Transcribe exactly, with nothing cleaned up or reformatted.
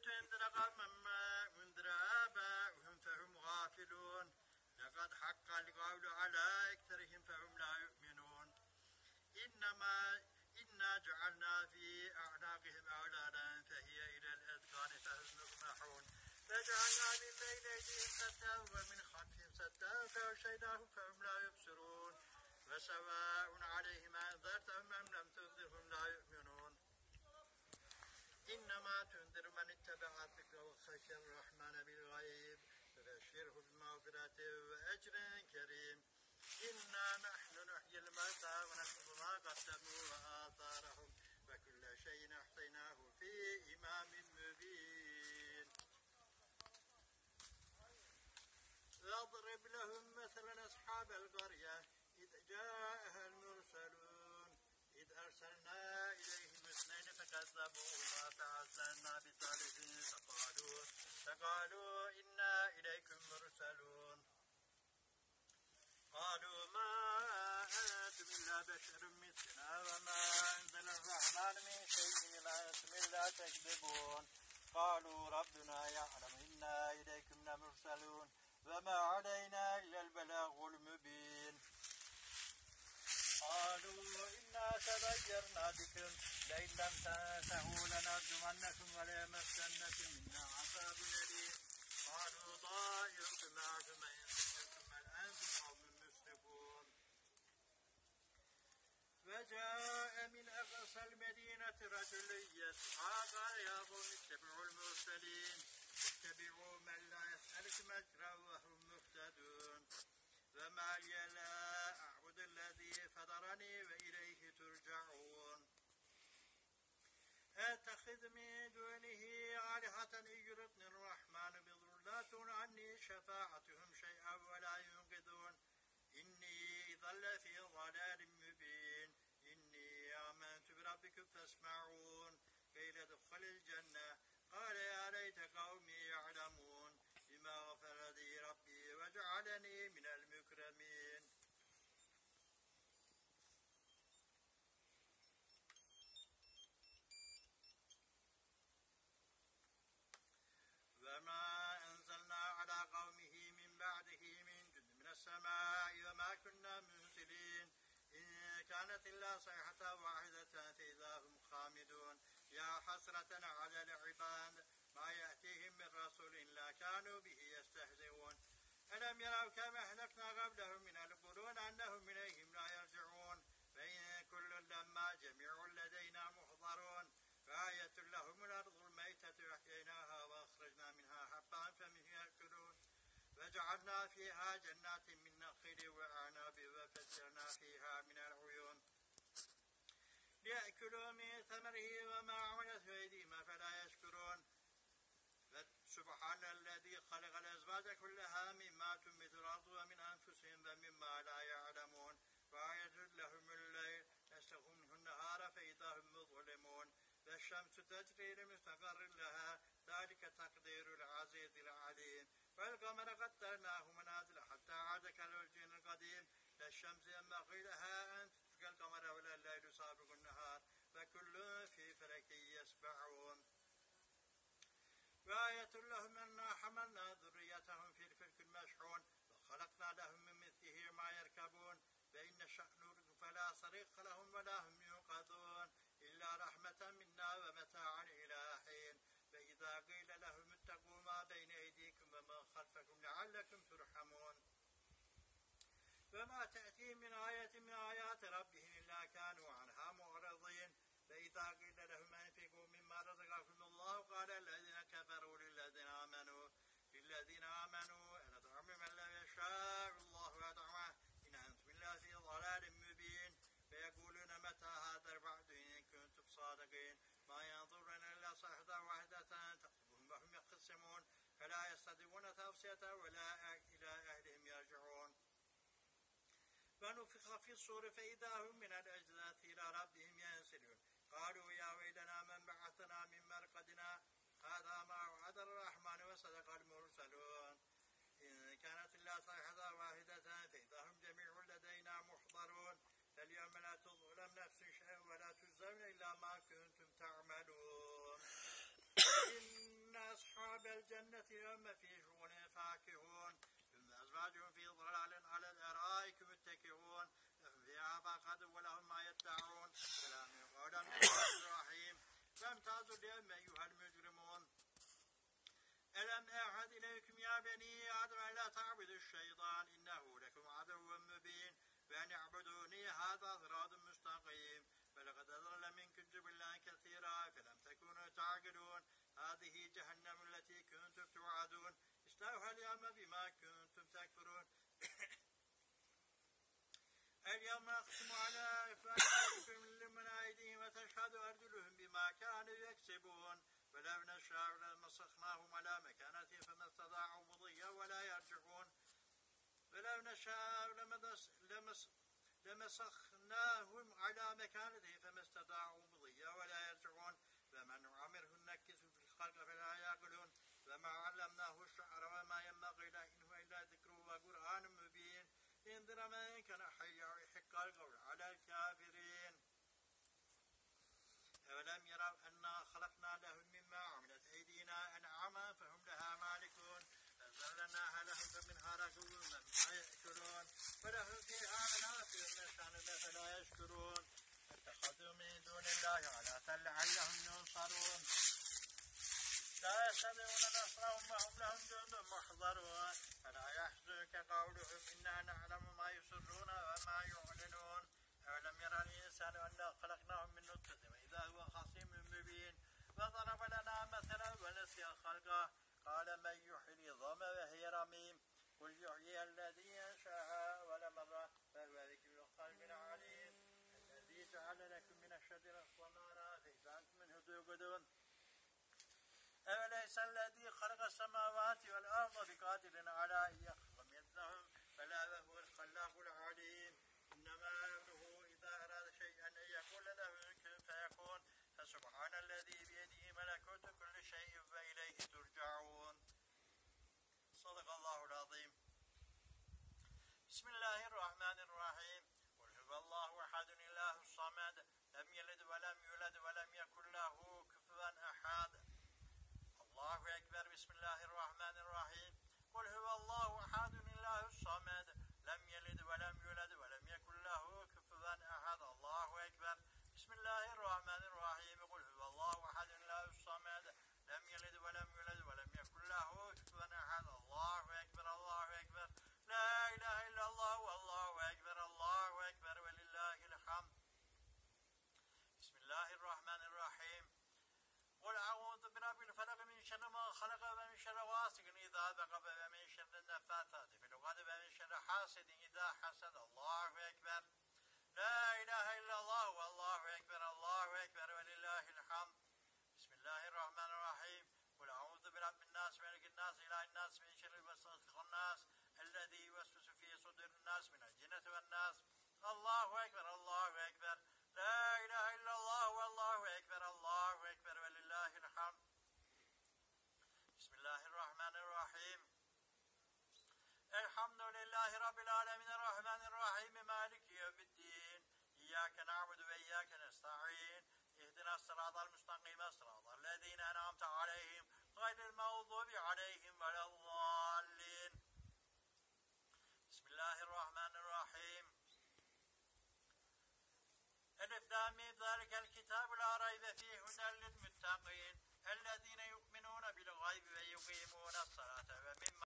لتنذر قوما ما انذر آباؤهم فهم غافلون لقد حق القول على أكثرهم فهم لا يؤمنون إنما إنا جعلنا في أعناقهم أغلالا فهي إلى الأذقان فهم يقمحون فجعلنا من بين أيديهم سدا ومن خلفهم سدا فأغشيناهم فهم لا يبصرون وسواء عليهم أنذرتهم أم لم تنذرهم لا يؤمنون إنما تنذر من اتبع الذكر وخشي الرحمن بالغيب فبشره بمغفرة وأجر كريم إنا نحن نحيي الموتى ونكتب ما قدموا وآثارهم وكل شيء أحصيناه في إمام مبين واضرب لهم مثلا أصحاب القرية إذ جاءها المرسلون إذ أرسلنا إليهم اثنين فكذبوهما فعزلنا بثالث فقالوا فقالوا إنا إليكم مرسلون قالوا ما أنتم إلا بشر مثلنا وما أنزل الرحمن من شيء إن أنتم إلا تكذبون قالوا ربنا يعلم إنا إليكم لمرسلون وما علينا إلا البلاغ المبين قالوا إنا تغيرنا بكم لئن لم تنتهوا لنرجمنكم وليمسنكم منا عذاب أليم قالوا طائركم معكم إن ذكرتم بل أنتم قوم مسرفون وجاء من أقصى المدينة رجل يسعى قال يا قوم اتبعوا المرسلين اتبعوا من لا يسألكم أجرا وهم مهتدون وما لي لا أعبد الذي فطرني وإليه ترجعون أتخذ من دونه آلهة إن يردني الرحمن بضر لا تغن عني شفاعتهم شيئا ولا ينقذون إني إذا لفي ضلال مبين إني آمنت بربكم فاسمعون قيل ادخل الجنة قال يا ليت قومي يعلمون بما غفر لي ربي وجعلني من المكرمين وما أنزلنا على قومه من بعده من جند من السماء وما كنا منزلين إن كانت إلا صيحة واحدة فإذا هم خامدون يا حسرة على العباد ما يأتيهم من رسول إلا كانوا به يستهزئون ألم يروا كما أهلكنا قبلهم من القرون أنهم إليهم لا يرجعون فإن كل لما جميع لدينا محضرون فآية لهم الأرض الميتة أحييناها وأخرجنا منها حبا فمنه يأكلون وجعلنا فيها جنات من نخيل وأعناب وفجرنا فيها من العيون ليأكلوا من ثمره وما عملت أيديهم فلا يشكرون سبحان الذي خلق الأزواج كلها مما تنبت الأرض ومن أنفسهم ومما لا يعلمون وآية لهم الليل يسلخ منه النهار فإذا هم مظلمون والشمس تجري لمستقر لها ذلك تقدير العزيز العليم والقمر قدرناه منازل حتى عاد كالعرجون القديم لا الشمس ينبغي لها أن تدرك القمر ولا الليل سابق النهار وكل في فلك يسبحون وآية لهم أنا حملنا ذريتهم في الفلك المشحون وخلقنا لهم من مثله ما يركبون فإن نشأ نغرقهم فلا صريخ لهم ولا هم ينقذون إلا رحمة منا ومتاعا إلى حين فإذا قيل لهم اتقوا ما بين أيديكم وما خلفكم لعلكم ترحمون وما تأتي من آية من آيات ربهم إلا كانوا عنها معرضين فإذا قيل لهم أنفقوا مما رزقكم الله قال الذين كفروا للذين آمنوا للذين آمنوا أنطعم من لم يشاء الله أطعمه إن أنتم إلا في ضلال مبين فيقولون متى هذا الوعد إن كنتم صادقين ما ينظرون إلا صيحة واحدة تأخذهم وهم يخصمون فلا يستطيعون توصية ولا إلى أهلهم يرجعون ونفخ في الصور فإذا هم من الأجداث إلى ربهم ينسلون قالوا يا ويلنا من بعثنا من مرقدنا هذا ما وعد الرحمن وصدق المرسلون إن كانت إلا صيحة واحدة فإذا هم جميع لدينا محضرون فاليوم لا تظلم نفس شيئا ولا تجزون إلا ما كنتم تعملون إن الجنة هم في شؤون فاكهون ثم أزواجهم في ظلال على الأرائك متكئون لهم فيها فاقة ولهم ما يدعون سلام قولا من الرحيم فامتازوا اليوم أيها المجرمون ألم أعهد إليكم يا بني آدم ألا تعبدوا الشيطان إنه لكم عدو مبين وأن اعبدوني هذا صراط مستقيم فلقد أضل منكم جبلا كثيرا فلم تكونوا تعقلون هذه جهنم التي كنتم توعدون اصلوها اليوم بما كنتم تكفرون اليوم أختم على أفواههم من أيديهم وتشهد أرجلهم بما كانوا يكسبون ولو نشاء لمسخناهم على مكانتهم فما استطاعوا مضيا ولا يرجعون ولو نشاء لمس لمس لمسخناهم على مكانتهم فما استطاعوا مضيا ولا يرجعون فمن عمره نكسه في الخلق فلا يعقلون وما علمناه الشعر وما ينبغي له إن هو إلا ذكر وقرآن مبين لينذر من كان حيا ويحق القول على الكافرين أولم يروا أنا خلقنا لهم مما عملت أيدينا أنعاما فهم لها مالكون فذللناها لهم فمنها ركوبهم ومنها يأكلون ولهم فيها منافع نشأ فلا يشكرون اتخذوا من دون الله على لعلهم ينصرون لا يستطيعون نصرهم وهم لهم جند محضرون فلا يحزنك قولهم إنا نعلم ما يسرون وما يعلنون أولم يرى الإنسان أنا خلقناهم من نطفة وإذا هو خصيم مبين وضرب لنا مثلا ونسي خلقه قال من يحيي العظام وهي رميم قل يحيي الذي أنشأها أول مرة فهو بكل خلق عليم الذي جعل لكم من الشجرة ثمرا فإذا أنتم منه توقدون أوليس الذي خلق السماوات والأرض بقادر على أن يخلق مثلهم بلى وهو الخلاق العليم إنما أمره إذا أراد شيئا أن يقول له كن فيكون فسبحان الذي بيده ملكوت كل شيء وإليه ترجعون صدق الله العظيم بسم الله الرحمن الرحيم قل هو الله أحد الله الصمد لم يلد ولم يولد ولم يكن له كفوا أحد الله أكبر بسم الله الرحمن الرحيم قل هو الله أحد الله الصمد لم يلد ولم يولد ولم يكن له كفوا أحد الله أكبر بسم الله الرحمن الرحيم قل هو الله أحد الله الصمد لم يلد ولم يولد ولم يكن له كفوا أحد الله أكبر الله أكبر لا إله إلا الله والله أكبر الله أكبر ولله الحمد بسم الله الرحمن الرحيم قل أعوذ برب الفلق من شر ما خلق ومن شر غاسق إذا وقب ومن شر النفاثات في العقد ومن شر حاسد إذا حسد الله أكبر لا إله إلا الله والله أكبر الله أكبر ولله الحمد بسم الله الرحمن الرحيم قل أعوذ برب الناس ملك الناس إله الناس من شر الوسواس الخناس الذي يوسوس في صدور الناس من الجنة والناس الله أكبر الله أكبر لا إله إلا الله والله أكبر الله أكبر ولله الحمد بسم الله الرحمن الرحيم الحمد لله رب العالمين الرحمن الرحيم مالك يوم الدين إياك نعبد وإياك نستعين اهدنا الصراط المستقيم صراط الذين أنعمت عليهم غير المغضوب عليهم ولا الضالين بسم الله الرحمن الرحيم ألف لام ميم ذلك الكتاب